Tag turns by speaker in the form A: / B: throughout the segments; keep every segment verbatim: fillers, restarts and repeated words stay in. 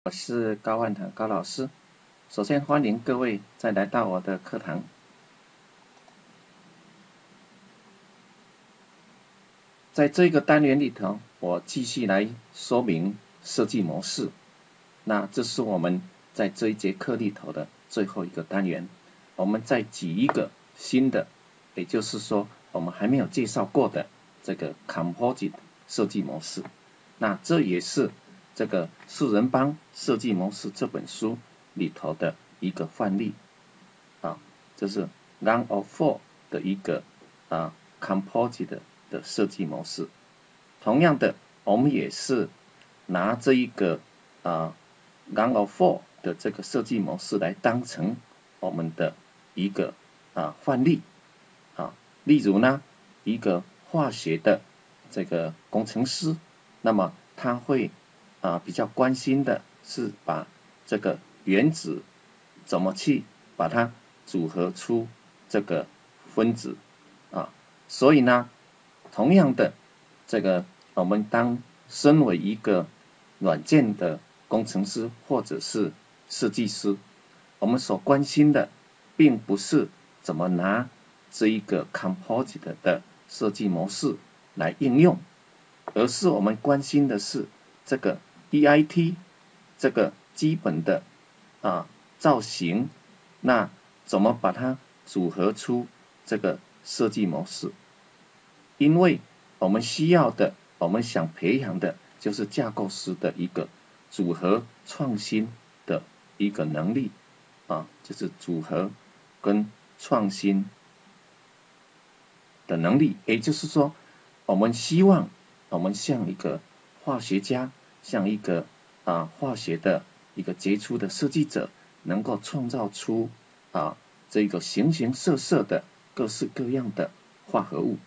A: 我是高万堂高老师，首先欢迎各位再来到我的课堂。在这个单元里头，我继续来说明设计模式。那这是我们在这一节课里头的最后一个单元，我们再举一个新的，也就是说我们还没有介绍过的这个 Composite 设计模式。那这也是这个四人帮设计模式这本书里头的一个范例啊，这是 Gang of Four 的一个啊 Composite 的设计模式。同样的，我们也是拿这一个啊 Gang of Four 的这个设计模式来当成我们的一个啊范例啊，例如呢，一个化学的这个工程师，那么他会啊比较关心的是把这个原子怎么去把它组合出这个分子啊，所以呢，同样的这个我们当身为一个软件的工程师或者是设计师，我们所关心的并不是怎么拿这一个 Composite 的设计模式来应用，而是我们关心的是这个 E I T 这个基本的啊造型，那怎么把它组合出这个设计模式？因为我们需要的，我们想培养的就是架构师的一个组合创新的一个能力啊，就是组合跟创新的能力，也就是说，我们希望我们像一个化学家，像一个啊化学的一个杰出的设计者，能够创造出啊这个形形色色的各式各样的化合物。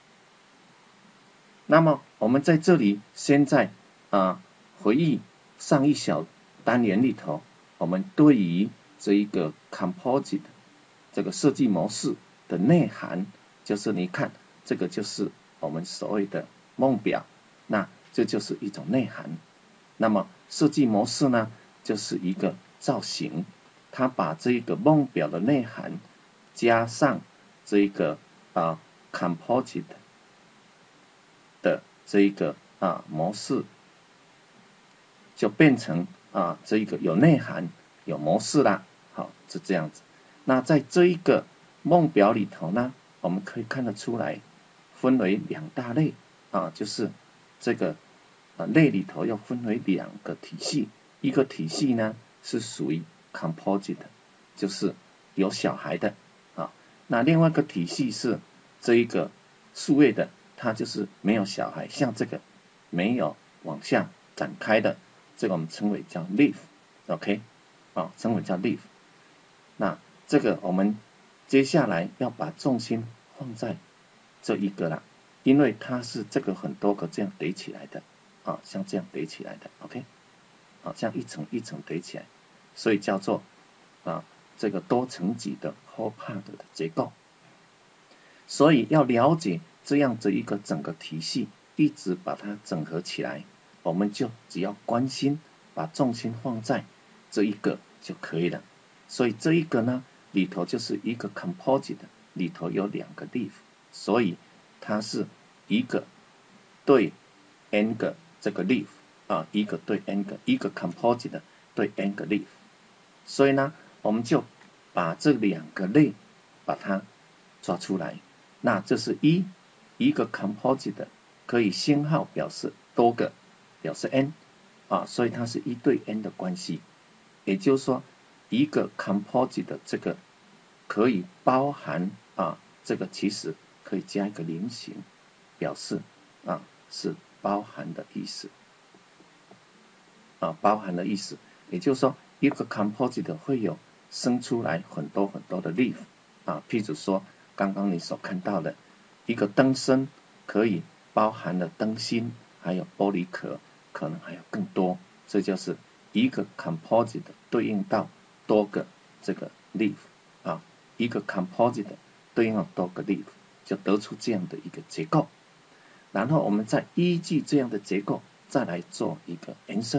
A: 那么我们在这里现在啊回忆上一小单元里头，我们对于这一个 Composite 这个设计模式的内涵，就是你看这个就是我们所谓的梦表，那这就是一种内涵。那么设计模式呢，就是一个造型，它把这个梦表的内涵加上这个啊 Composite 的这一个啊模式，就变成啊这一个有内涵有模式啦。好，是这样子。那在这一个梦表里头呢，我们可以看得出来，分为两大类啊，就是这个啊类里头要分为两个体系，一个体系呢是属于 Composite， 就是有小孩的啊，那另外一个体系是这一个数位的，它就是没有小孩，像这个没有往下展开的，这个我们称为叫 leaf，OK， 啊，称为叫 leaf。那这个我们接下来要把重心放在这一个啦，因为它是这个很多个这样叠起来的啊，像这样叠起来的 ，OK， 啊，这样一层一层叠起来，所以叫做啊这个多层级的 whole part 的结构。所以要了解这样子一个整个体系，一直把它整合起来，我们就只要关心把重心放在这一个就可以了。所以这一个呢里头就是一个 Composite， 里头有两个 leaf， 所以它是一个对 n 个这个 leaf 啊，一个对 n 个，一个 Composite 对 n 个 leaf， 所以呢我们就把这两个类把它抓出来。那这是一一个 Composite 可以星号表示多个，表示 n 啊，所以它是一对 n 的关系，也就是说一个 Composite 的这个可以包含啊，这个其实可以加一个菱形，表示啊是包含的意思啊，包含的意思，也就是说一个 Composite 会有生出来很多很多的 leaf 啊，譬如说刚刚你所看到的一个灯身可以包含了灯芯，还有玻璃壳，可能还有更多，这就是一个 Composite 对应到多个这个 leaf 啊，一个 Composite 对应到多个 leaf， 就得出这样的一个结构。然后我们再依据这样的结构再来做一个延伸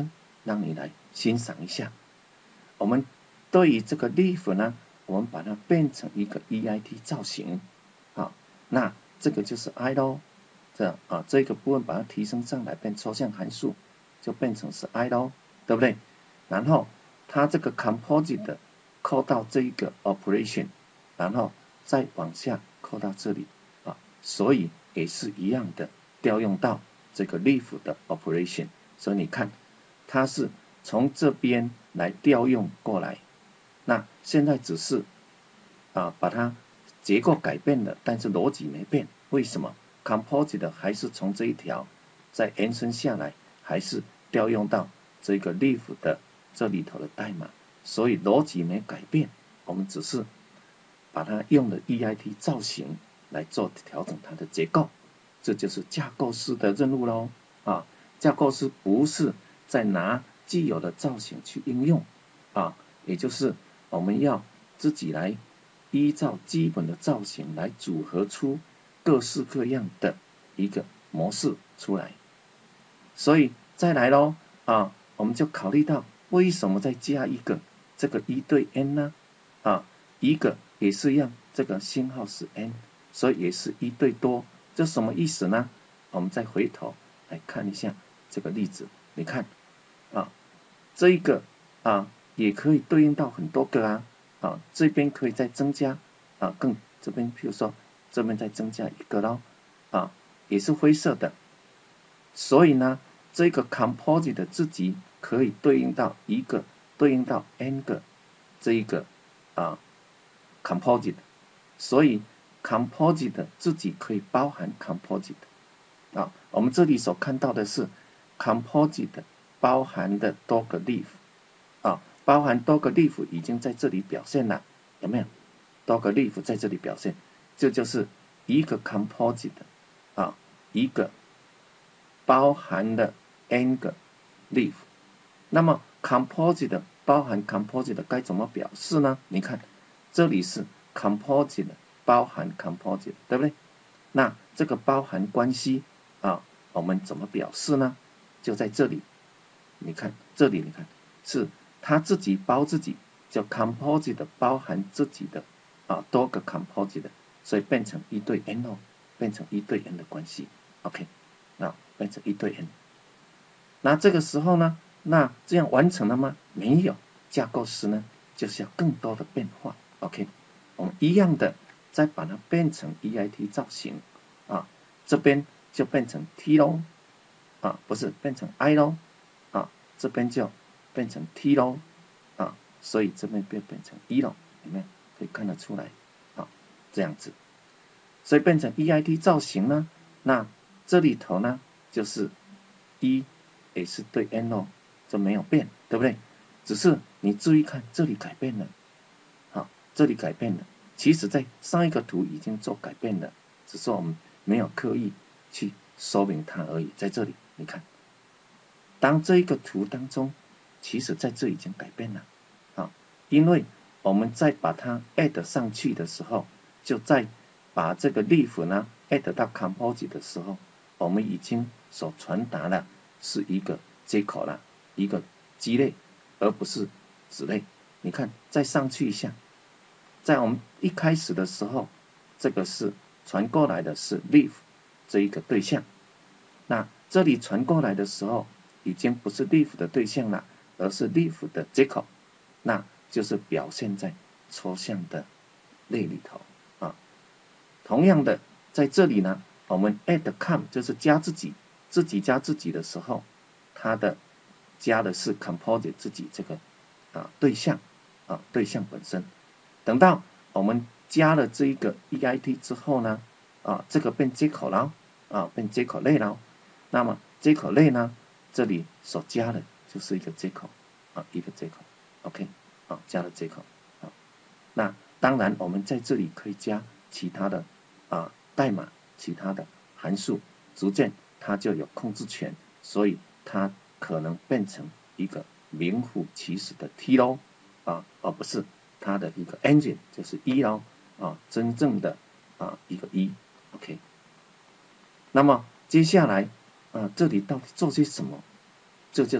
A: 让你来欣赏一下。我们对于这个 leaf 呢，我们把它变成一个 E I T 造型，好，那这个就是 I 咯，这啊这个部分把它提升上来变抽象函数，就变成是 I 咯，对不对？然后它这个 composite 扣到这一个 operation， 然后再往下扣到这里啊，所以也是一样的调用到这个 leaf 的 operation， 所以你看它是从这边来调用过来，那现在只是啊把它结构改变了，但是逻辑没变，为什么 composite 还是从这一条再延伸下来，还是调用到这个 leaf 的这里头的代码，所以逻辑没改变，我们只是把它用了 E I T 造型来做调整它的结构，这就是架构师的任务咯啊，架构师不是在拿既有的造型去应用啊，也就是我们要自己来依照基本的造型来组合出各式各样的一个模式出来。所以再来咯啊，我们就考虑到为什么再加一个这个一对 n 呢？啊，一个也是一样，这个星号是 n， 所以也是一对多，这什么意思呢？我们再回头来看一下这个例子，你看啊，这一个啊也可以对应到很多个啊，啊这边可以再增加啊，更这边比如说这边再增加一个咯，啊也是灰色的，所以呢这个 composite 自己可以对应到一个对应到 n 个这一个啊 composite， 所以 composite 自己可以包含 composite 啊，我们这里所看到的是 composite 包含的多个 leaf 啊，包含多个 leaf 已经在这里表现了，有没有？多个 leaf 在这里表现，这就是一个 composite 啊，一个包含了 n 个 leaf。那么 composite 包含 composite 该怎么表示呢？你看这里是 composite 包含 composite， 对不对？那这个包含关系啊，我们怎么表示呢？就在这里，你看这里，你看是它自己包自己，叫 composite 包含自己的啊多个 composite， 所以变成一对 n 哦，变成一对 n 的关系 ，OK， 那变成一对 n。那这个时候呢，那这样完成了吗？没有，架构师呢就是要更多的变化 ，OK， 我们一样的再把它变成 E I T 造型啊，这边就变成 T 咯，啊不是变成 I 咯，啊这边就变成 T 咯，啊所以这边变变成一咯，有没有？可以看得出来啊，这样子，所以变成 E I T 造型呢，那这里头呢就是一也是对 n 哦，这没有变，对不对？只是你注意看这里改变了，好，这里改变了，其实在上一个图已经做改变了，只是我们没有刻意去说明它而已。在这里你看，当这一个图当中，其实在这已经改变了，啊，因为我们再把它 add 上去的时候，就再把这个 leaf 呢 add 到 composite 的时候，我们已经所传达了是一个接口了，一个基类，而不是子类。你看，再上去一下，在我们一开始的时候，这个是传过来的是 leaf 这一个对象，那这里传过来的时候，已经不是 leaf 的对象了，而是 leaf 的接口，那就是表现在抽象的类里头啊。同样的，在这里呢，我们 add com 就是加自己，自己加自己的时候，它的加的是 composite 自己这个啊对象啊对象本身。等到我们加了这一个 E I T 之后呢，啊这个变接口了啊变接口类了，那么接口类呢，这里所加的就是一个接口啊一个接口 ，OK 啊加了接口啊。那当然我们在这里可以加其他的啊代码，其他的函数，逐渐它就有控制权，所以它可能变成一个名副其实的 T 咯啊，而不是它的一个 engine 就是一咯啊，真正的啊一个一 ，OK。那么接下来啊这里到底做些什么？这就是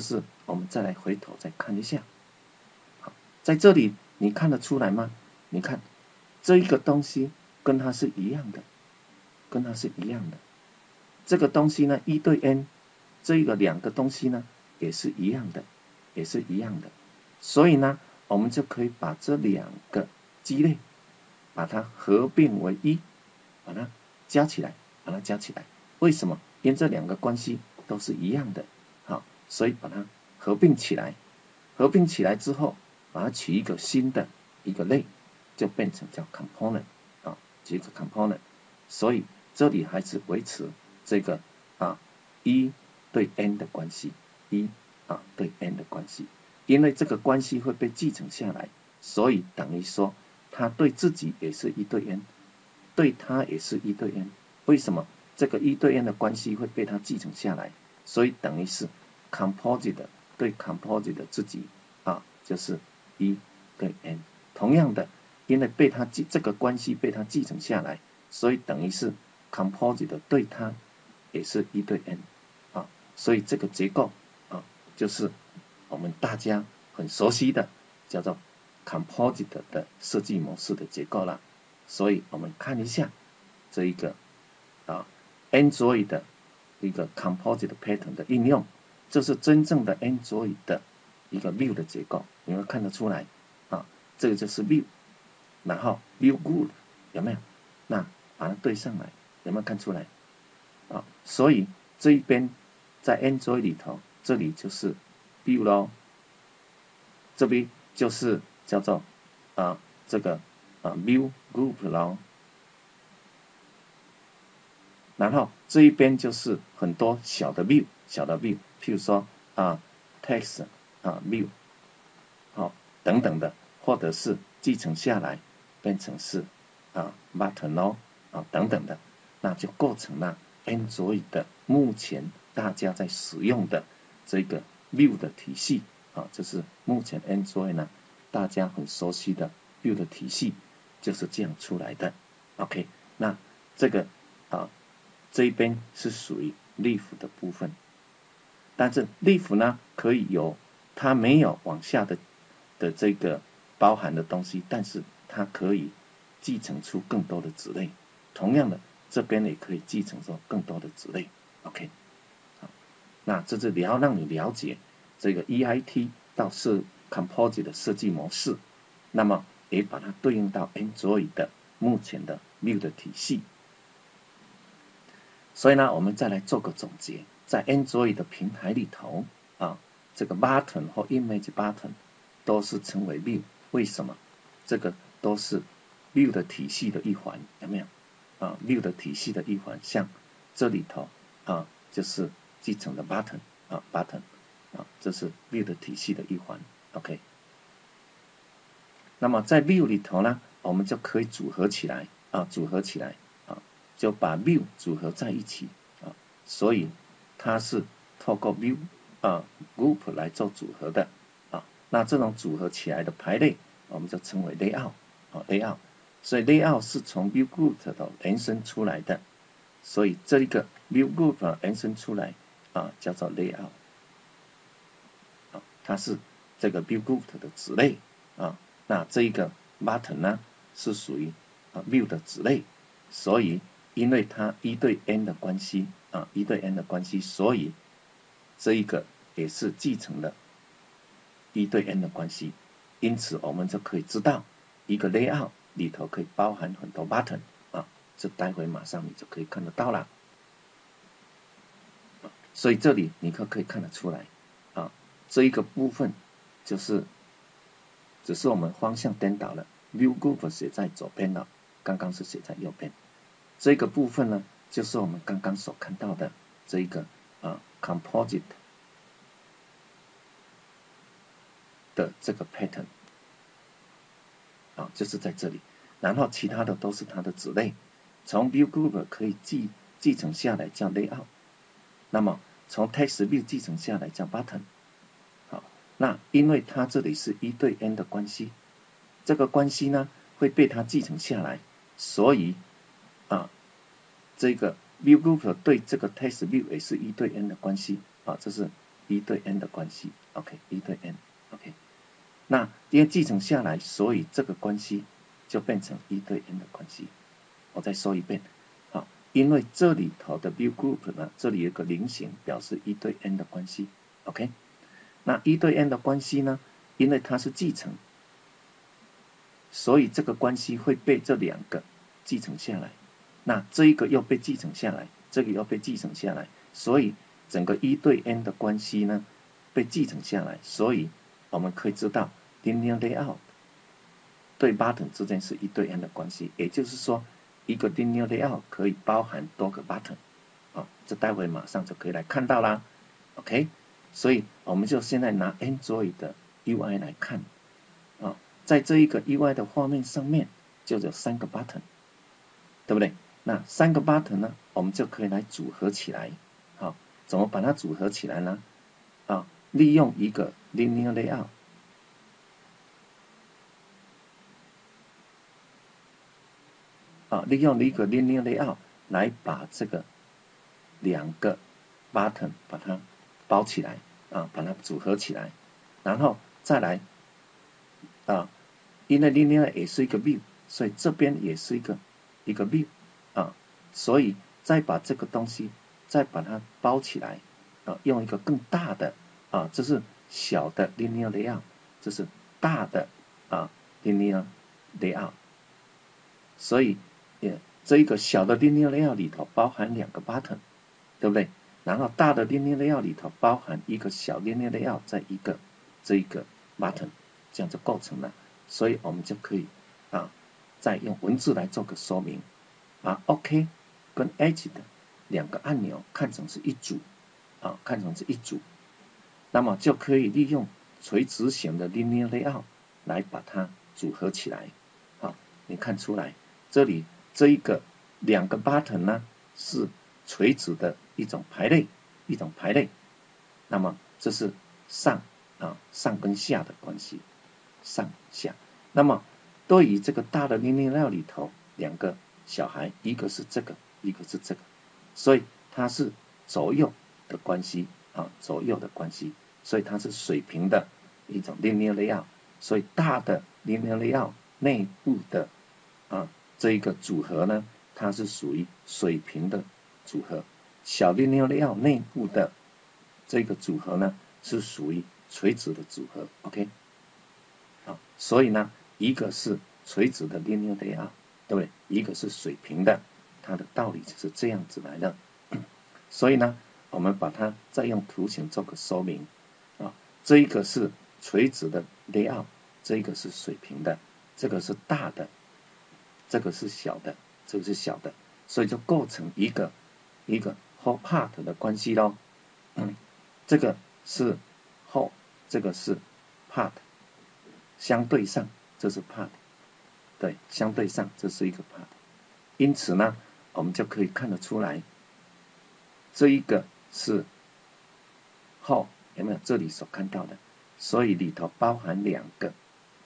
A: 我们再来回头再看一下。好，在这里你看得出来吗？你看这一个东西跟它是一样的，跟它是一样的。这个东西呢，一对 n， 这一个两个东西呢也是一样的，也是一样的。所以呢，我们就可以把这两个基类把它合并为一，把它加起来，把它加起来。为什么？因为这两个关系都是一样的，好，所以把它合并起来。合并起来之后，把它取一个新的一个类，就变成叫 component 啊，取一个 component。所以这里还是维持这个啊一对 n 的关系，一啊对 n 的关系。因为这个关系会被继承下来，所以等于说它对自己也是一对 n， 对它也是一对 n。为什么？这个一对 n 的关系会被它继承下来，所以等于是 composite 对 composite 的自己啊就是一对 n。同样的，因为被它继这个关系被它继承下来，所以等于是 composite 对它也是一对 n 啊，所以这个结构啊就是我们大家很熟悉的叫做 composite 的设计模式的结构了。所以我们看一下这一个啊 Android 的一个 composite pattern 的应用，这是真正的 Android 的一个 view 的结构，你会看得出来啊，这个就是 view， 然后 view group 有没有？那把它对上来，有没有看出来？啊，所以这一边在 Android 里头，这里就是 view 咯，这边就是叫做啊这个啊 view group 咯，然后这一边就是很多小的 view， 小的 view， 譬如说啊 text 啊 view， 好、哦、等等的，或者是继承下来变成是啊 button 咯啊等等的，那就构成了 Android 的目前大家在使用的这个 view 的体系啊，这是目前 Android 呢大家很熟悉的 view 的体系就是这样出来的。OK， 那这个啊这一边是属于 leaf 的部分，但是 leaf 呢可以有它没有往下的的这个包含的东西，但是它可以继承出更多的子类。同样的，这边也可以继承出更多的子类。OK， 好，那这是你要让你了解这个 E I T 到设 composite 的设计模式，那么也把它对应到 Android 的目前的 view 的体系。所以呢，我们再来做个总结，在 Android 的平台里头啊，这个 button 或 image button 都是称为 view， 为什么？这个都是 view 的体系的一环，有没有？啊 ，view 的体系的一环，像这里头啊，就是继承的 button 啊 ，button 啊，这是 view 的体系的一环。OK， 那么在 view 里头呢，我们就可以组合起来啊，组合起来。就把 view 组合在一起啊，所以它是透过 view 啊 group 来做组合的啊。那这种组合起来的排列，我们就称为 layout 啊 layout。所以 layout 是从 view group 的延伸出来的，所以这一个 view group 延伸出来啊叫做 layout 啊，它是这个 view group 的子类啊。那这一个 button 呢是属于啊 view 的子类，所以因为它一对 n 的关系啊，一对 n 的关系，所以这一个也是继承了一对 n 的关系，因此我们就可以知道一个 layout 里头可以包含很多 button 啊，这待会马上你就可以看得到了。所以这里你可可以看得出来啊，这一个部分就是只是我们方向颠倒了 ，view group 写在左边了，刚刚是写在右边。这个部分呢，就是我们刚刚所看到的这一个啊 composite 的这个 pattern 啊，就是在这里。然后其他的都是它的子类，从 view group 可以继继承下来叫 layout， 那么从 text view 继承下来叫 button。好，那因为它这里是一对 n 的关系，这个关系呢会被它继承下来，所以啊这个 view group 对这个 text view 也是一对 n 的关系啊，这是一对 n 的关系 OK 一对 n OK。那因为继承下来，所以这个关系就变成一对 n 的关系。我再说一遍，好，因为这里头的 view group 呢，这里有个菱形表示一对 n 的关系 ，OK。那一对 n 的关系呢，因为它是继承，所以这个关系会被这两个继承下来。那这一个又被继承下来，这个又被继承下来，所以整个一对 n 的关系呢被继承下来，所以我们可以知道 linear layout 对 button 之间是一对 n 的关系，也就是说一个 linear layout 可以包含多个 button 啊，这待会马上就可以来看到啦 ，OK。所以我们就现在拿 Android 的 U I 来看啊，在这一个 U I 的画面上面就有三个 button， 对不对？那三个 button 呢，我们就可以来组合起来。好，怎么把它组合起来呢？啊，利用一个 linear layout， 啊，利用一个 linear layout 来把这个两个 button 把它包起来，啊，把它组合起来，然后再来啊，因为 linear 也是一个 view， 所以这边也是一个一个 view 啊，所以再把这个东西再把它包起来啊，用一个更大的啊，这是小的 linear layout， 这是大的啊 linear layout， 所以也这一个小的 linear layout 里头包含两个 button， 对不对？然后大的 linear layout 里头包含一个小 linear layout 在一个这一个 button， 这样就构成了。所以我们就可以啊，再用文字来做个说明，把 OK 跟 Edge 的两个按钮看成是一组啊，看成是一组，那么就可以利用垂直型的 linear layout 来把它组合起来。好，你看出来，这里这一个两个 button 呢是垂直的一种排列，一种排列。那么这是上啊上跟下的关系，上下。那么对于这个大的 linear layout 里头，两个小孩，一个是这个，一个是这个，所以它是左右的关系啊，左右的关系，所以它是水平的一种 linear layout。所以大的 linear layout 内部的啊这一个组合呢，它是属于水平的组合；小 linear layout 内部的这个组合呢，是属于垂直的组合。OK， 好，所以呢，一个是垂直的 linear layout， 对不对？一个是水平的，它的道理就是这样子来的。所以呢，我们把它再用图形做个说明啊，这一个是垂直的 layout， 这一个是水平的，这个是大的，这个是小的，这个是小的，所以就构成一个一个 whole part 的关系咯。嗯，这个是 whole， 这个是 part， 相对上这是 part， 对，相对上这是一个 part。因此呢，我们就可以看得出来，这一个是 whole， 有没有？这里所看到的，所以里头包含两个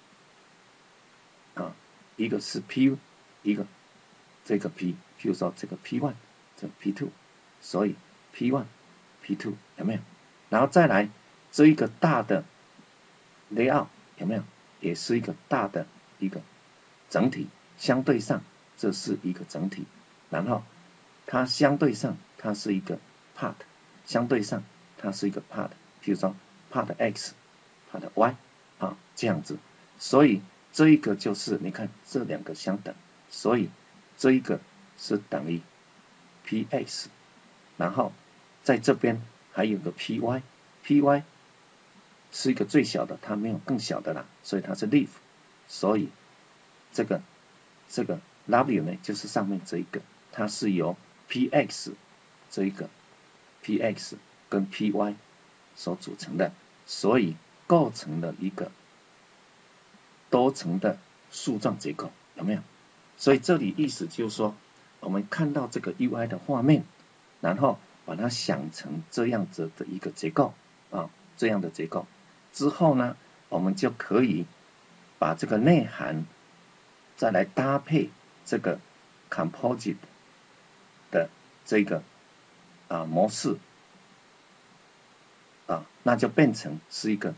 A: 啊，一个是 P， 一个这个 P， 譬如说这个 P 一， 这个 P 二， 所以 P 一 P 二 有没有？然后再来这一个大的 layout 有没有？也是一个大的一个整体，相对上这是一个整体，然后它相对上它是一个 part， 相对上它是一个 part， 譬如说 part X、part Y 啊这样子，所以这一个就是你看这两个相等，所以这一个是等于 P X， 然后在这边还有个 P Y，P Y 是一个最小的，它没有更小的啦，所以它是 leaf， 所以这个这个 W 呢就是上面这一个，它是由 P X 这一个 P X 跟 P Y 所组成的，所以构成了一个多层的树状结构，有没有？所以这里意思就是说，我们看到这个 U I 的画面，然后把它想成这样子的一个结构啊，这样的结构之后呢，我们就可以把这个内涵再来搭配这个 composite 的这个啊模式啊，那就变成是一个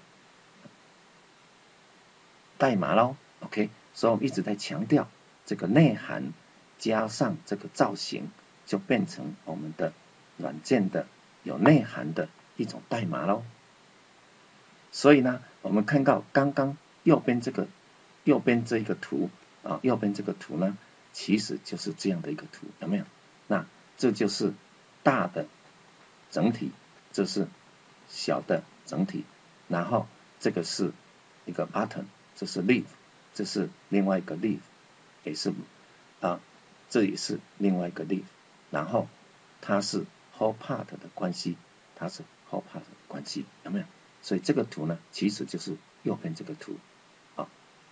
A: 代码咯 ，OK， 所以我们一直在强调这个内涵加上这个造型，就变成我们的软件的有内涵的一种代码咯。所以呢，我们看到刚刚右边这个右边这一个图啊，右边这个图呢，其实就是这样的一个图，有没有？那这就是大的整体，这是小的整体，然后这个是一个 button， 这是 leaf， 这是另外一个 leaf， 也是啊，这也是另外一个 leaf， 然后它是 whole part 的关系，它是 whole part 的关系，有没有？所以这个图呢，其实就是右边这个图啊。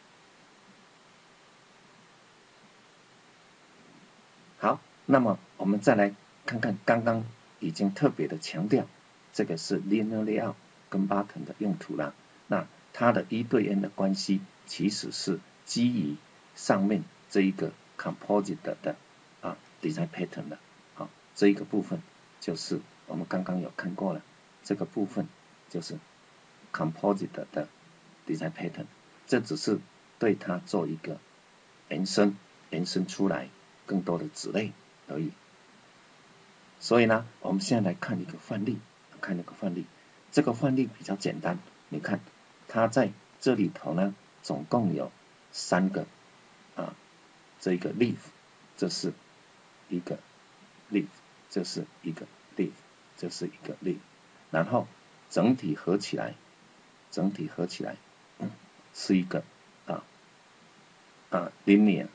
A: 好，那么我们再来看看刚刚已经特别的强调，这个是 linear layout 跟 button 的用途啦。那它的一对 n 的关系其实是基于上面这一个 composite 的啊 design pattern 的。好，这一个部分就是我们刚刚有看过了，这个部分就是 composite 的 design pattern， 这只是对它做一个延伸，延伸出来更多的子类而已。所以呢，我们现在来看一个范例，看一个范例，这个范例比较简单。你看，它在这里头呢，总共有三个啊，这一个 leaf， 这是一个 leaf， 这是一个 leaf， 这是一个 leaf， 然后整体合起来，整体合起来，嗯，是一个啊啊 linear。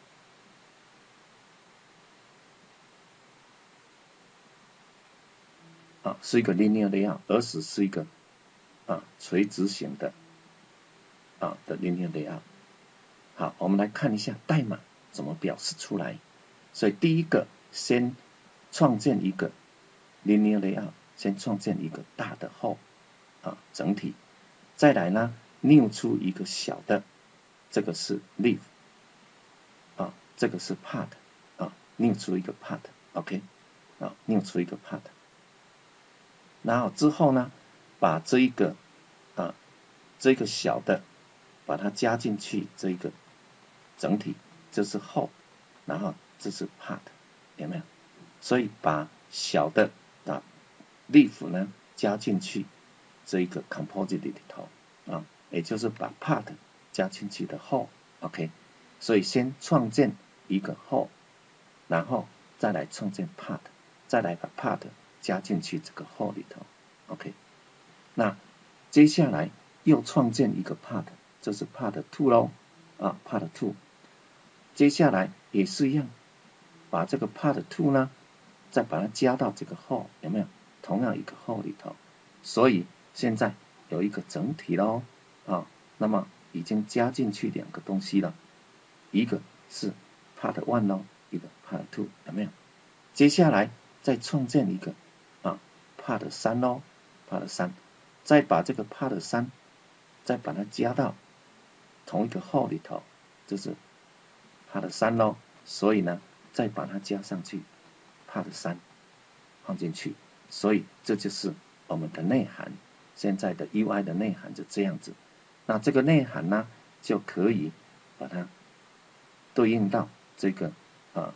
A: 啊，是一个 linear layout， 而是是一个啊垂直型的啊的 linear layout。好，我们来看一下代码怎么表示出来。所以第一个，先创建一个 linear layout， 先创建一个大的whole啊整体，再来呢 new 出一个小的，这个是 leaf 啊，这个是 part 啊 new 出一个 part，OK， 啊 new 出一个 part。然后之后呢，把这一个啊这个小的把它加进去，这一个整体，这是 whole， 然后这是 part， 有没有？所以把小的啊 leaf 呢加进去这一个 composite 里头啊，也就是把 part 加进去的 whole，OK， 所以先创建一个 whole， 然后再来创建 part， 再来把 part加进去这个 whole 里头 ，OK。那接下来又创建一个 part， 这是 part two 咯，啊 part two。接下来也是一样，把这个 part two 呢，再把它加到这个 whole， 有没有？同样一个 whole 里头。所以现在有一个整体咯，啊，那么已经加进去两个东西了，一个是 part one 咯，一个 part two， 有没有？接下来再创建一个啊 part 三咯 ，part 三，再把这个 part 三再把它加到同一个 whole 里头，这是 part 三咯，所以呢再把它加上去 part 三放进去，所以这就是我们的内涵。现在的 U I 的内涵就这样子。那这个内涵呢，就可以把它对应到这个啊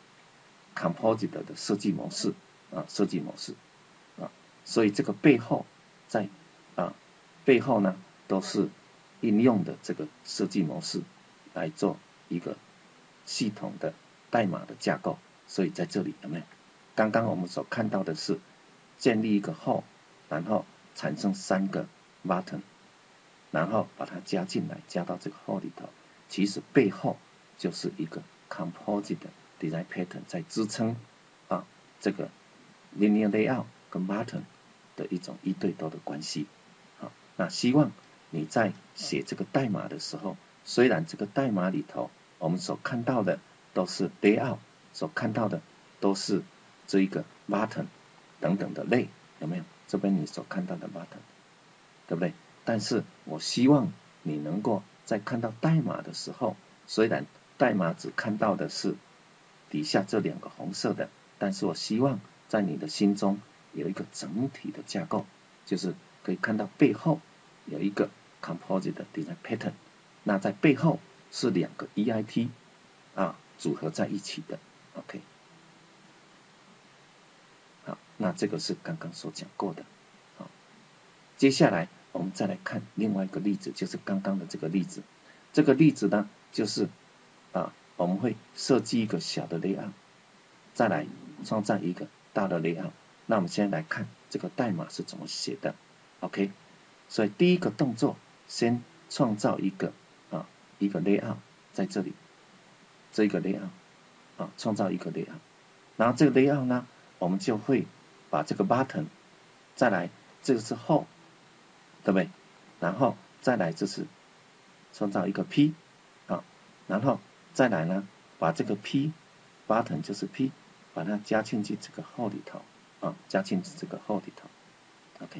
A: composite 的设计模式啊设计模式啊，所以这个背后在啊背后呢都是应用的这个设计模式来做一个系统的代码的架构。所以在这里有没有？刚刚我们所看到的是建立一个 whole， 然后产生三个 button， 然后把它加进来，加到这个 whole 里头。其实背后就是一个 composite design pattern 在支撑啊这个 linear layout 跟 button 的一种一对多的关系。好，那希望你在写这个代码的时候，虽然这个代码里头我们所看到的都是 layout， 所看到的都是这一个 button 等等的类，有没有？这边你所看到的 button， 对不对？但是我希望你能够在看到代码的时候，虽然代码只看到的是底下这两个红色的，但是我希望在你的心中有一个整体的架构，就是可以看到背后有一个 composite 的 design pattern， 那在背后是两个 E I T 啊组合在一起的 ，OK。好，那这个是刚刚所讲过的。好，接下来我们再来看另外一个例子，就是刚刚的这个例子。这个例子呢，就是啊，我们会设计一个小的 layout， 再来创造一个大的 layout。那我们先来看这个代码是怎么写的 ，OK。所以第一个动作，先创造一个啊一个 layout 在这里，这个 layout 啊创造一个 layout， 然后这个 layout 呢，我们就会把这个 button， 再来这个是 home， 对不对？然后再来就是创造一个 P 啊，然后再来呢，把这个 P button 就是 P， 把它加进去这个 hole 里头啊，加进这个 hole 里头 ，OK。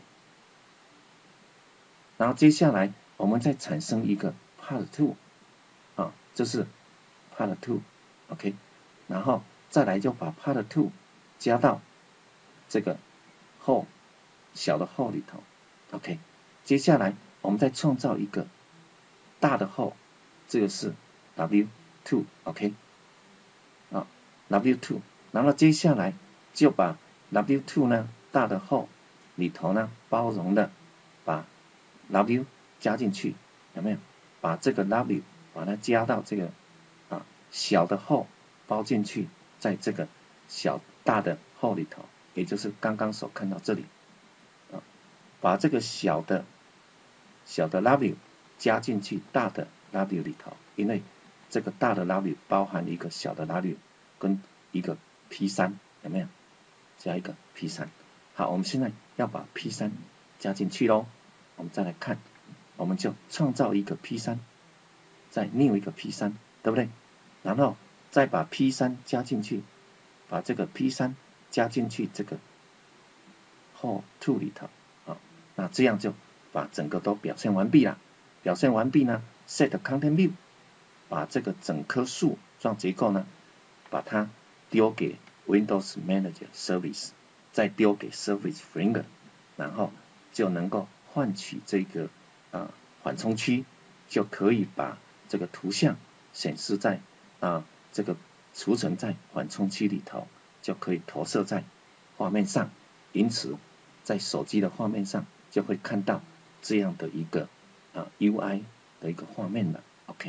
A: 然后接下来我们再产生一个 part two 啊，这是 part two，OK， 然后再来就把 part two 加到这个 hole 小的 hole 里头 ，OK。接下来我们再创造一个大的 hole， 这个是 W two，OK， 啊 W two， 然后接下来就把 W two 呢大的 hole 里头呢包容的把 W 加进去，有没有？把这个 W 把它加到这个啊小的 hole 包进去，在这个小大的 hole 里头，也就是刚刚所看到这里啊，把这个小的小的 W 加进去大的 W 里头，因为这个大的 W 包含一个小的 W 跟一个 P 三， 有没有？加一个 P 三。好，我们现在要把 P 三 加进去咯。我们再来看，我们就创造一个 P 三， 再 new 一个 P 三， 对不对？然后再把 P 三 加进去，把这个 P 三 加进去这个 hole two 里头啊，那这样就把整个都表现完毕了。表现完毕呢 ，set content view， 把这个整棵树状结构呢，把它丢给 Windows Manager Service， 再丢给 Service Flanger， 然后就能够换取这个啊缓冲区，就可以把这个图像显示在啊这个储存在缓冲区里头，就可以投射在画面上。因此，在手机的画面上就会看到这样的一个啊 U I 的一个画面了。OK，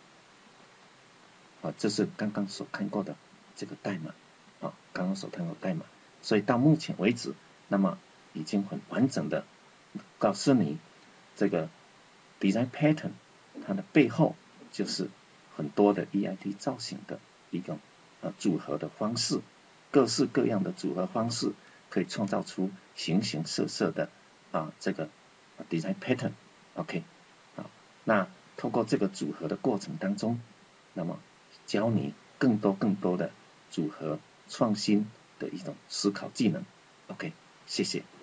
A: 啊，这是刚刚所看过的这个代码啊，刚刚所看过的代码。所以到目前为止，那么已经很完整的告诉你这个 design pattern 它的背后就是很多的 E I T 造型的一个呃组合的方式，各式各样的组合方式可以创造出形形色色的啊这个 design pattern。OK， 好，那透过这个组合的过程当中，那么教你更多更多的组合创新的一种思考技能。OK， 谢谢。